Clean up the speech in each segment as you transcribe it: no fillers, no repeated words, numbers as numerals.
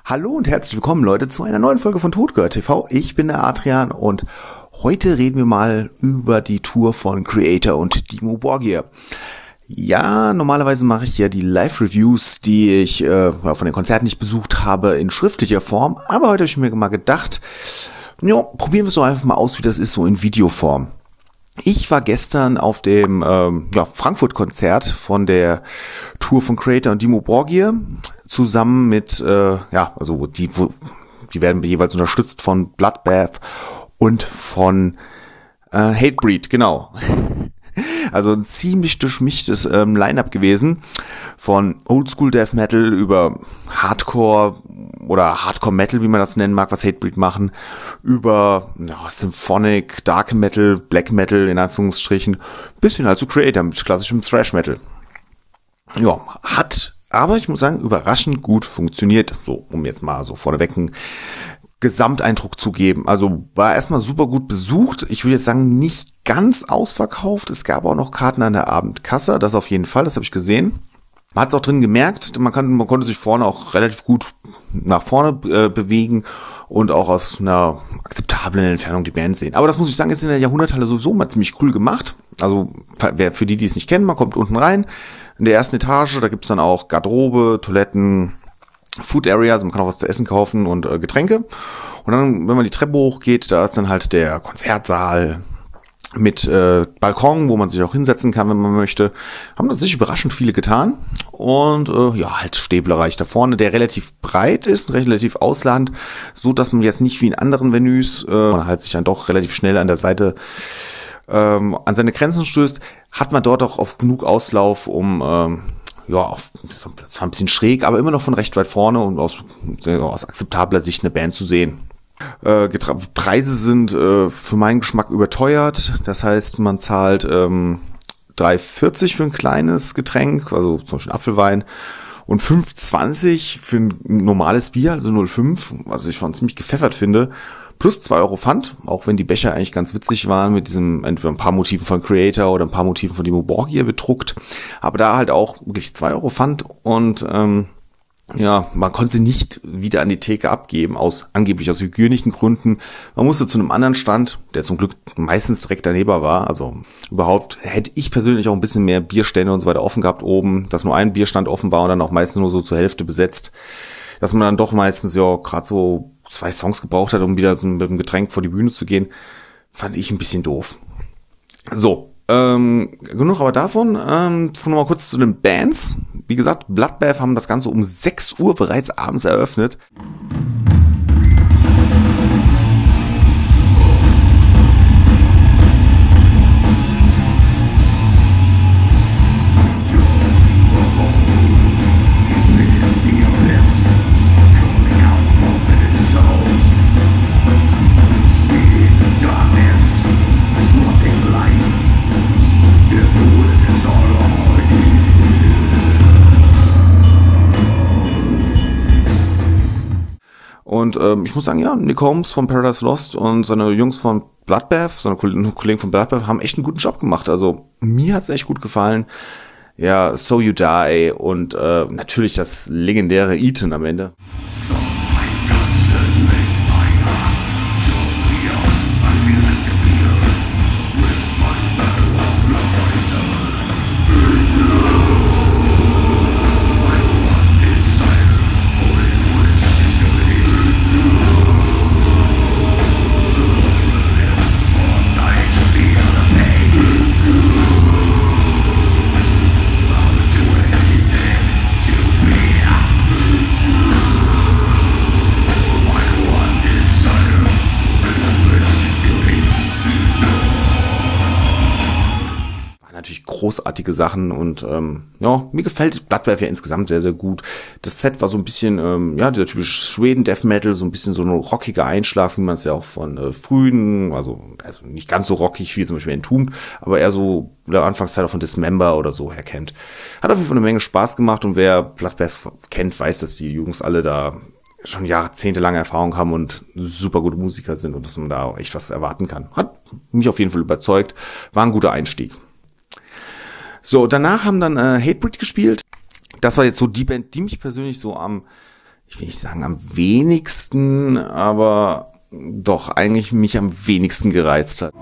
Hallo und herzlich willkommen, Leute, zu einer neuen Folge von Totgehört TV. Ich bin der Adrian und heute reden wir mal über die Tour von Kreator und Dimmu Borgir. Ja, normalerweise mache ich ja die Live-Reviews, die ich von den Konzerten, die ich besucht habe, in schriftlicher Form. Aber heute habe ich mir mal gedacht, ja, probieren wir es doch einfach mal aus, wie das ist, so in Videoform. Ich war gestern auf dem Frankfurt-Konzert von der Tour von Kreator und Dimmu Borgir zusammen mit, die werden jeweils unterstützt von Bloodbath und von Hatebreed, genau. Also ein ziemlich durchmischtes Line-Up gewesen, von Oldschool Death Metal über Hardcore oder Hardcore Metal, wie man das nennen mag, was Hatebreed machen, über Symphonic, Dark Metal, Black Metal in Anführungsstrichen, bisschen halt zu Kreator mit klassischem Thrash Metal. Ja, aber ich muss sagen, überraschend gut funktioniert, so um jetzt mal so vorneweg einen Gesamteindruck zu geben. Also war erstmal super gut besucht. Ich würde jetzt sagen, nicht ganz ausverkauft. Es gab auch noch Karten an der Abendkasse, das auf jeden Fall, das habe ich gesehen. Man hat es auch drin gemerkt, man konnte sich vorne auch relativ gut nach vorne bewegen und auch aus einer akzeptablen Entfernung die Band sehen. Aber das muss ich sagen, ist in der Jahrhunderthalle sowieso mal ziemlich cool gemacht. Also für die es nicht kennen, man kommt unten rein, in der ersten Etage, da gibt's dann auch Garderobe, Toiletten, Food Area, also man kann auch was zu essen kaufen und Getränke. Und dann, wenn man die Treppe hochgeht, da ist dann halt der Konzertsaal mit Balkon, wo man sich auch hinsetzen kann, wenn man möchte. Haben das sich überraschend viele getan. Und halt Stehbereich da vorne, der relativ breit ist, relativ ausladend, so dass man jetzt nicht wie in anderen Venues, man halt sich dann doch relativ schnell an der Seite an seine Grenzen stößt, hat man dort auch auf genug Auslauf, um das war ein bisschen schräg, aber immer noch von recht weit vorne und aus akzeptabler Sicht eine Band zu sehen. Preise sind für meinen Geschmack überteuert. Das heißt, man zahlt 3,40 für ein kleines Getränk, also zum Beispiel Apfelwein, und 5,20 für ein normales Bier, also 0,5, was ich schon ziemlich gepfeffert finde. Plus 2 Euro Pfand, auch wenn die Becher eigentlich ganz witzig waren, mit diesem entweder ein paar Motiven von Kreator oder ein paar Motiven von Dimmu Borgir bedruckt. Aber da halt auch wirklich 2 Euro Pfand und man konnte sie nicht wieder an die Theke abgeben, angeblich aus hygienischen Gründen. Man musste zu einem anderen Stand, der zum Glück meistens direkt daneben war. Also überhaupt hätte ich persönlich auch ein bisschen mehr Bierstände und so weiter offen gehabt oben, dass nur ein Bierstand offen war und dann auch meistens nur so zur Hälfte besetzt. Dass man dann doch meistens gerade so 2 Songs gebraucht hat, um wieder mit dem Getränk vor die Bühne zu gehen, fand ich ein bisschen doof. So, genug aber davon. Nochmal kurz zu den Bands. Wie gesagt, Bloodbath haben das Ganze um 6 Uhr bereits abends eröffnet. Und ich muss sagen, Nick Holmes von Paradise Lost und seine Jungs von Bloodbath, seine Kollegen von Bloodbath haben echt einen guten Job gemacht. Also mir hat's echt gut gefallen. Ja, So You Die und natürlich das legendäre Eton am Ende. Großartige Sachen und mir gefällt Bloodbath ja insgesamt sehr, sehr gut. Das Set war so ein bisschen, dieser typische Schweden-Death Metal, so ein bisschen so ein rockiger Einschlag, wie man es ja auch von frühen, also nicht ganz so rockig wie zum Beispiel Entombed, aber eher so der Anfangszeit auch von Dismember oder so her kennt. Hat auf jeden Fall eine Menge Spaß gemacht und wer Bloodbath kennt, weiß, dass die Jungs alle da schon jahrzehntelange Erfahrung haben und super gute Musiker sind und dass man da auch echt was erwarten kann. Hat mich auf jeden Fall überzeugt. War ein guter Einstieg. So, danach haben dann Hatebreed gespielt. Das war jetzt so die Band, die mich persönlich so am ich will nicht sagen am wenigsten, aber doch eigentlich mich am wenigsten gereizt hat.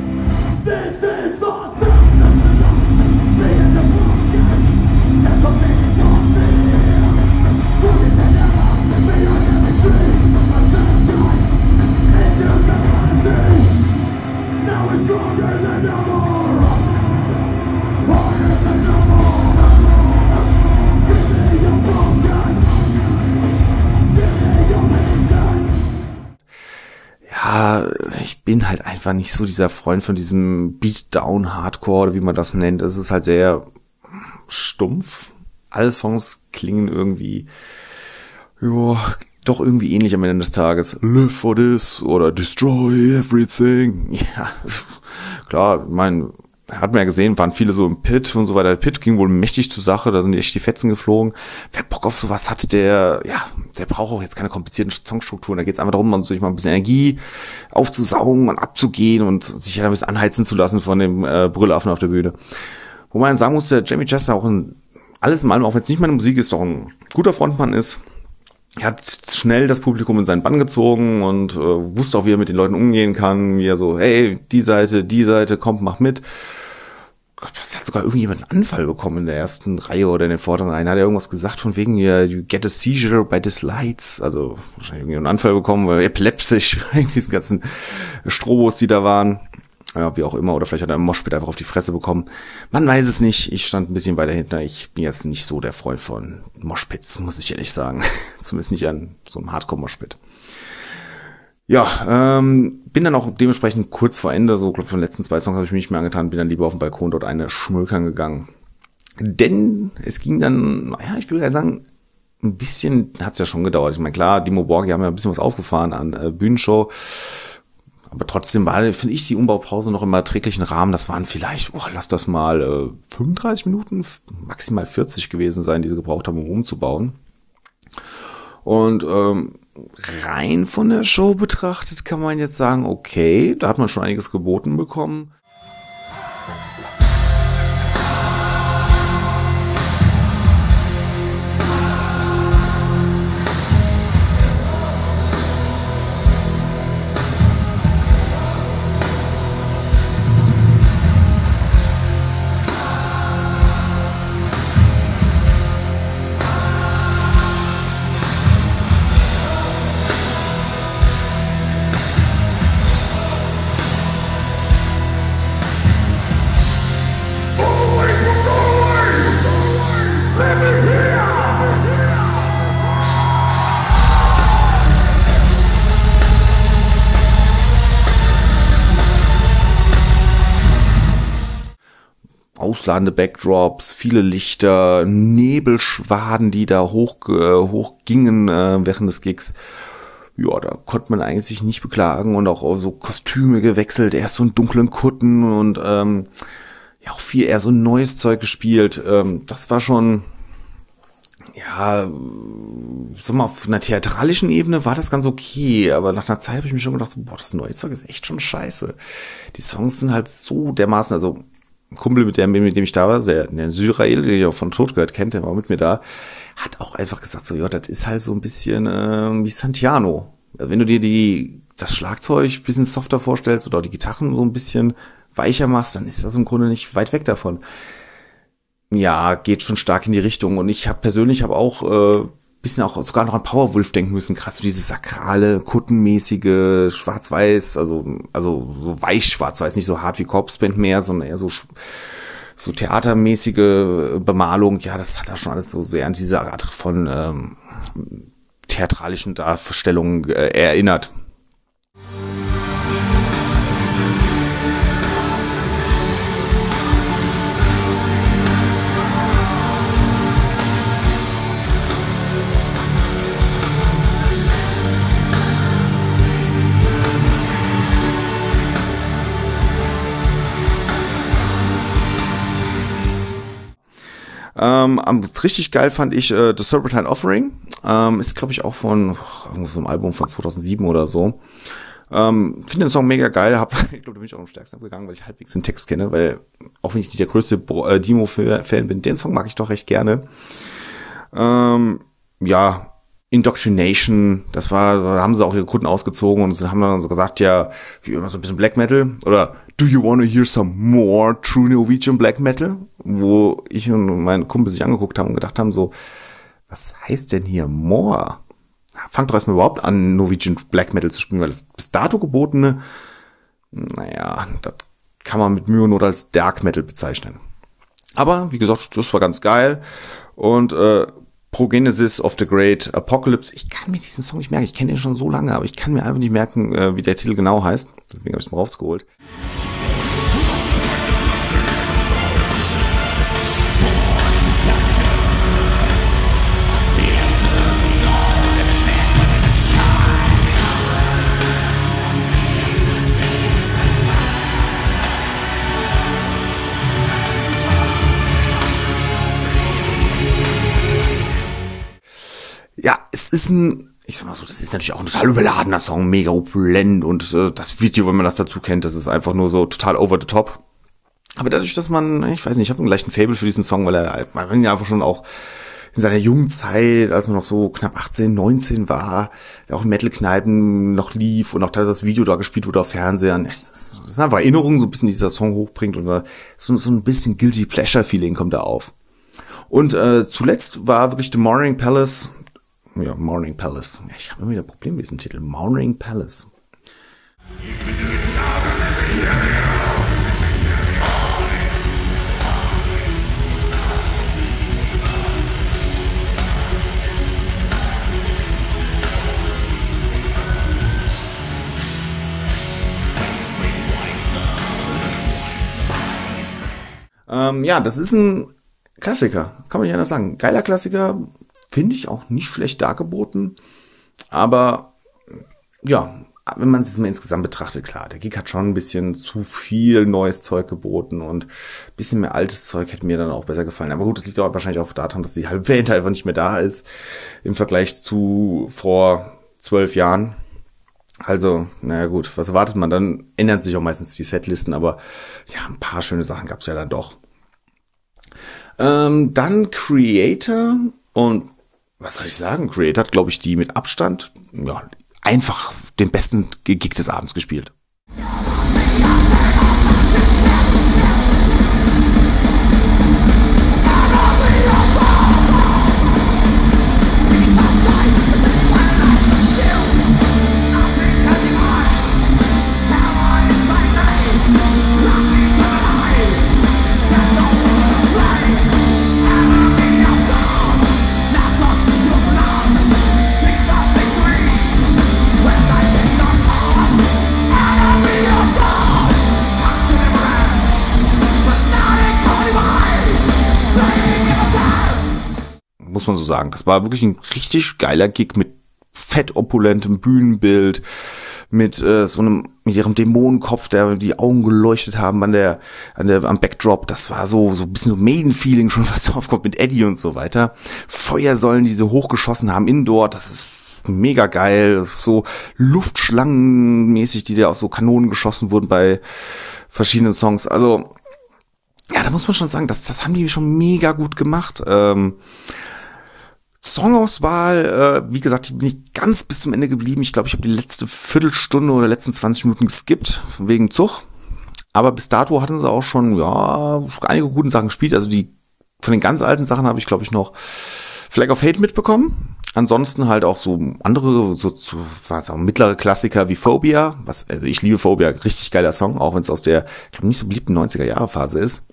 Ja, ich bin halt einfach nicht so dieser Freund von diesem Beatdown-Hardcore, oder wie man das nennt. Es ist halt sehr stumpf. Alle Songs klingen irgendwie, ja, doch irgendwie ähnlich am Ende des Tages. Live for this oder Destroy everything. Ja, klar, ich meine, hat man ja gesehen, waren viele so im Pit und so weiter. Der Pit ging wohl mächtig zur Sache, da sind echt die Fetzen geflogen. Wer Bock auf sowas hat, der braucht auch jetzt keine komplizierten Songstrukturen. Da geht es einfach darum, sich mal ein bisschen Energie aufzusaugen und abzugehen und sich ein bisschen anheizen zu lassen von dem Brüllaffen auf der Bühne. Wo man sagen muss, der Jamie Chester auch alles in allem, auch wenn es nicht meine Musik ist, doch ein guter Frontmann ist. Er hat schnell das Publikum in seinen Bann gezogen und wusste auch, wie er mit den Leuten umgehen kann, wie er so, hey, die Seite, kommt, mach mit. Es hat sogar irgendjemand einen Anfall bekommen in der ersten Reihe oder in den vorderen Reihen. Hat er irgendwas gesagt von wegen, you get a seizure by these lights. Also wahrscheinlich irgendwie einen Anfall bekommen, weil epileptisch, wegen diesen ganzen Strobos, die da waren. Ja, wie auch immer. Oder vielleicht hat er im Moshpit einfach auf die Fresse bekommen. Man weiß es nicht. Ich stand ein bisschen weiter hinten. Ich bin jetzt nicht so der Freund von Moshpits, muss ich ehrlich sagen. Zumindest nicht an so einem Hardcore-Moshpit. Ja, bin dann auch dementsprechend kurz vor Ende, so glaube ich von den letzten 2 Songs habe ich mich nicht mehr angetan, bin dann lieber auf den Balkon dort eine schmökern gegangen. Denn es ging dann, naja, ich würde ja sagen, ein bisschen hat's ja schon gedauert. Ich meine, klar, Dimmu Borgir haben ja ein bisschen was aufgefahren an Bühnenshow, aber trotzdem war, finde ich, die Umbaupause noch im erträglichen Rahmen. Das waren vielleicht, lass das mal 35 Minuten, maximal 40 gewesen sein, die sie gebraucht haben, um umzubauen. Und rein von der Show betrachtet kann man jetzt sagen, okay, da hat man schon einiges geboten bekommen. Ausladende Backdrops, viele Lichter, Nebelschwaden, die da hochgingen während des Gigs. Ja, da konnte man eigentlich sich nicht beklagen und auch so Kostüme gewechselt, erst so in dunklen Kutten und ja auch viel eher so neues Zeug gespielt. Das war schon, ja, so mal auf einer theatralischen Ebene war das ganz okay, aber nach einer Zeit habe ich mir schon gedacht, so, boah, das neue Zeug ist echt schon scheiße. Die Songs sind halt so dermaßen, also ein Kumpel, mit dem ich da war, der Syrael, den ihr auch von Tod gehört kennt, der war mit mir da, hat auch einfach gesagt, so, ja, das ist halt so ein bisschen wie Santiano. Also wenn du dir das Schlagzeug ein bisschen softer vorstellst oder die Gitarren so ein bisschen weicher machst, dann ist das im Grunde nicht weit weg davon. Ja, geht schon stark in die Richtung. Und ich habe persönlich auch bisschen auch sogar noch an Powerwolf denken müssen, gerade so dieses sakrale, kuttenmäßige, schwarz-weiß, also so weich schwarz-weiß, nicht so hart wie Corpse-Band mehr, sondern eher so theatermäßige Bemalung. Ja, das hat da schon alles so sehr an diese Art von theatralischen Darstellungen erinnert. Richtig geil fand ich The Serpentine Offering. Ist, glaube ich, auch von so einem Album von 2007 oder so. Finde den Song mega geil. Ich glaube, da bin ich auch am stärksten abgegangen, weil ich halbwegs den Text kenne, weil auch wenn ich nicht der größte Dimo-Fan bin, den Song mag ich doch recht gerne. Ja, Indoctrination, da haben sie auch ihre Kunden ausgezogen und haben dann so gesagt, ja, wie immer so ein bisschen Black Metal oder do you want to hear some more true Norwegian Black Metal? Wo ich und mein Kumpel sich angeguckt haben und gedacht haben so, was heißt denn hier more? Fangt doch erstmal überhaupt an, Norwegian Black Metal zu spielen, weil das bis dato gebotene, naja, das kann man mit Mühe und Not als Dark Metal bezeichnen. Aber, wie gesagt, das war ganz geil und Progenesis of the Great Apocalypse. Ich kann mir diesen Song nicht merken. Ich kenne den schon so lange, aber ich kann mir einfach nicht merken, wie der Titel genau heißt. Deswegen habe ich es mal rausgeholt. Ja, es ist ich sag mal so, das ist natürlich auch ein total überladener Song, mega opulent und das Video, wenn man das dazu kennt, das ist einfach nur so total over the top. Aber dadurch, dass ich weiß nicht, ich habe einen leichten Faible für diesen Song, weil er ja einfach schon auch in seiner jungen Zeit, als man noch so knapp 18, 19 war, auch in Metal-Kneipen noch lief und auch teilweise das Video da gespielt wurde auf Fernsehern. Es ist einfach Erinnerung, so ein bisschen dieser Song hochbringt und so ein bisschen Guilty Pleasure-Feeling kommt da auf. Und zuletzt war wirklich The Mourning Palace. Ja, Mourning Palace. Ich habe immer wieder Probleme mit diesem Titel. Mourning Palace. Ja, das ist ein Klassiker. Kann man nicht anders sagen. Geiler Klassiker. Finde ich auch nicht schlecht dargeboten, aber ja, wenn man es jetzt mal insgesamt betrachtet, klar, der Gig hat schon ein bisschen zu viel neues Zeug geboten und ein bisschen mehr altes Zeug hätte mir dann auch besser gefallen. Aber gut, das liegt auch wahrscheinlich auch daran, dass die halbe Band einfach nicht mehr da ist im Vergleich zu vor 12 Jahren. Also, naja gut, was erwartet man? Dann ändern sich auch meistens die Setlisten, aber ja, ein paar schöne Sachen gab es ja dann doch. Dann Creator und was soll ich sagen? Creator hat, glaube ich, die mit Abstand, ja, einfach den besten Gig des Abends gespielt. Muss man so sagen. Das war wirklich ein richtig geiler Gig mit fett opulentem Bühnenbild, mit mit ihrem Dämonenkopf, der die Augen geleuchtet haben am Backdrop. Das war so ein bisschen so Maiden-Feeling schon, was aufkommt mit Eddie und so weiter. Feuersäulen, die sie hochgeschossen haben indoor, das ist mega geil. So Luftschlangenmäßig, die da aus so Kanonen geschossen wurden bei verschiedenen Songs. Also, ja, da muss man schon sagen, das haben die schon mega gut gemacht. Songauswahl, wie gesagt, ich bin nicht ganz bis zum Ende geblieben. Ich glaube, ich habe die letzte Viertelstunde oder letzten 20 Minuten geskippt, wegen Zug. Aber bis dato hatten sie auch schon, ja, einige gute Sachen gespielt. Also von den ganz alten Sachen habe ich, glaube ich, noch Flag of Hate mitbekommen. Ansonsten halt auch so andere, was auch mittlere Klassiker wie Phobia. Also ich liebe Phobia, richtig geiler Song, auch wenn es aus der, ich glaube, nicht so beliebten 90er-Jahre-Phase ist.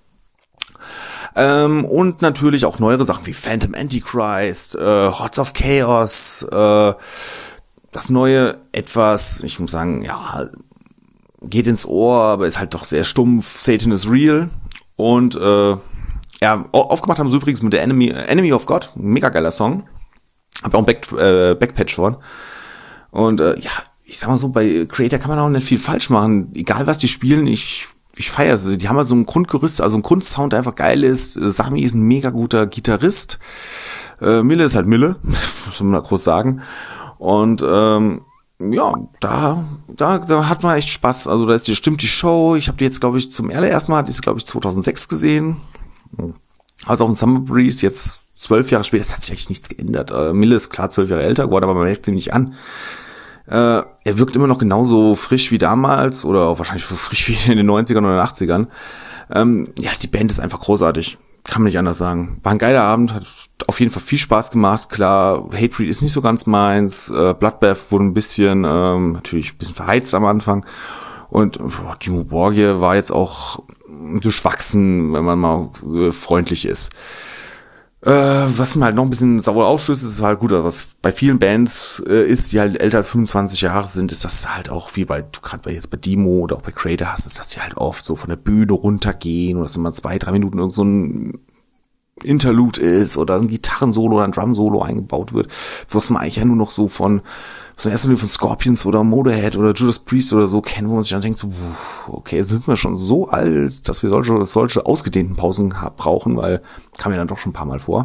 Und natürlich auch neuere Sachen wie Phantom Antichrist, Hordes of Chaos, das neue etwas, ich muss sagen, ja, geht ins Ohr, aber ist halt doch sehr stumpf, Satan is Real. Und ja, aufgemacht haben sie übrigens mit der Enemy of God, ein mega geiler Song. Hab auch ein Backpatch von. Und ja, ich sag mal so, bei Creator kann man auch nicht viel falsch machen. Egal was die spielen, ich feiere sie. Die haben halt so ein Grundgerüst, also ein Grundsound, der einfach geil ist. Sami ist ein mega guter Gitarrist. Mille ist halt Mille, muss man mal groß sagen. Und ja, da hat man echt Spaß. Also da stimmt die Show. Ich habe die jetzt, glaube ich, zum allerersten Mal, die ist, glaube ich, 2006 gesehen. Also auf dem Summer Breeze, jetzt 12 Jahre später, es hat sich eigentlich nichts geändert. Mille ist klar 12 Jahre älter geworden, aber man merkt es ihm nicht an. Er wirkt immer noch genauso frisch wie damals oder auch wahrscheinlich so frisch wie in den 90ern oder 80ern. Ja, die Band ist einfach großartig. Kann man nicht anders sagen. War ein geiler Abend, hat auf jeden Fall viel Spaß gemacht. Klar, Hatebreed ist nicht so ganz meins. Bloodbath wurde ein bisschen, natürlich ein bisschen verheizt am Anfang. Und Dimmu Borgir war jetzt auch durchwachsen, wenn man mal freundlich ist. Was mir halt noch ein bisschen sauer aufstößt, ist halt gut, was bei vielen Bands ist, die halt älter als 25 Jahre sind, ist das halt auch wie gerade jetzt bei Dimmu oder auch bei Kreator hast, ist das ja halt oft so von der Bühne runtergehen oder dass immer 2-3 Minuten irgend so ein Interlude ist oder ein Gitarrensolo oder ein Drum-Solo eingebaut wird, was man eigentlich ja nur noch so von Scorpions oder Motorhead oder Judas Priest oder so kennen, wo man sich dann denkt, so, okay, sind wir schon so alt, dass wir solche ausgedehnten Pausen brauchen, weil kam ja dann doch schon ein paar Mal vor.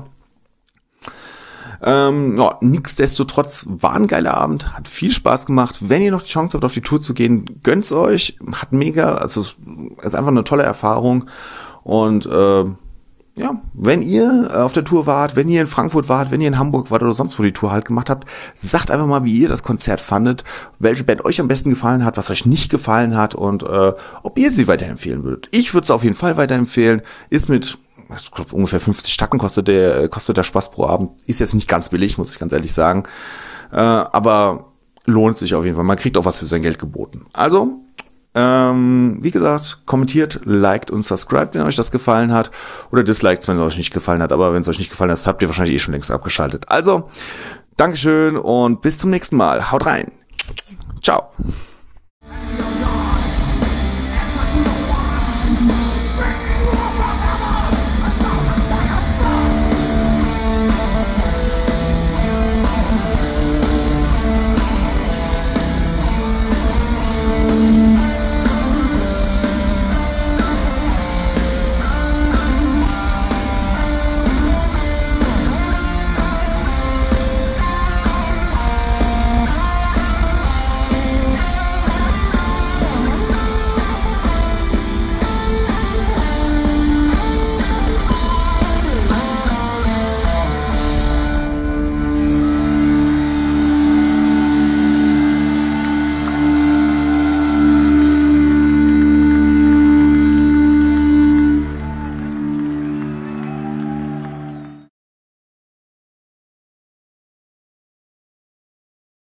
Ja, nichtsdestotrotz war ein geiler Abend, hat viel Spaß gemacht. Wenn ihr noch die Chance habt, auf die Tour zu gehen, gönnt's euch, hat mega, also ist einfach eine tolle Erfahrung und ja, wenn ihr auf der Tour wart, wenn ihr in Frankfurt wart, wenn ihr in Hamburg wart oder sonst wo die Tour halt gemacht habt, sagt einfach mal, wie ihr das Konzert fandet, welche Band euch am besten gefallen hat, was euch nicht gefallen hat und ob ihr sie weiterempfehlen würdet. Ich würde es auf jeden Fall weiterempfehlen. Ist mit, ich glaube, ungefähr 50 Tacken kostet der Spaß pro Abend. Ist jetzt nicht ganz billig, muss ich ganz ehrlich sagen. Aber lohnt sich auf jeden Fall. Man kriegt auch was für sein Geld geboten. Also, wie gesagt, kommentiert, liked und subscribt, wenn euch das gefallen hat. Oder disliked, wenn es euch nicht gefallen hat. Aber wenn es euch nicht gefallen hat, habt ihr wahrscheinlich schon längst abgeschaltet. Also, Dankeschön und bis zum nächsten Mal. Haut rein. Ciao.